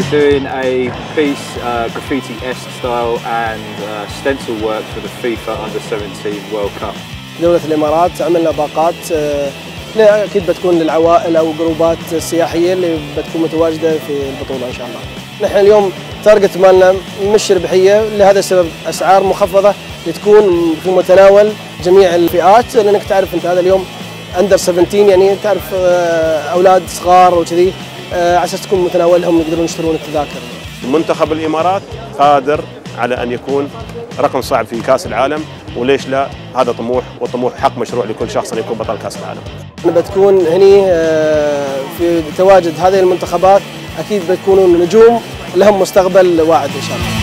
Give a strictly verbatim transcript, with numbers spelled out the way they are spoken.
We're doing a piece, uh, graffiti-esque style and uh, stencil work for the FIFA Under seventeen World Cup. دولة الإمارات عملنا باقات أكيد بتكون للعوائل أو جروبات سياحية اللي بتكون متواجدة في البطولة إن شاء الله. نحن اليوم تارجت مالنا مش ربحية، لهذا السبب أسعار مخفضة لتكون في متناول جميع الفئات، لأنك تعرف أنت هذا اليوم أندر سبعتاشر يعني تعرف أولاد صغار وكذي على أساس تكون متناولهم يقدرون يشترون التذاكر. منتخب الإمارات قادر على أن يكون رقم صعب في كأس العالم، وليش لا؟ هذا طموح، والطموح حق مشروع لكل شخص أن يكون بطل كأس العالم. بتكون هني في تواجد هذه المنتخبات أكيد بتكونون نجوم لهم مستقبل واعد إن شاء الله.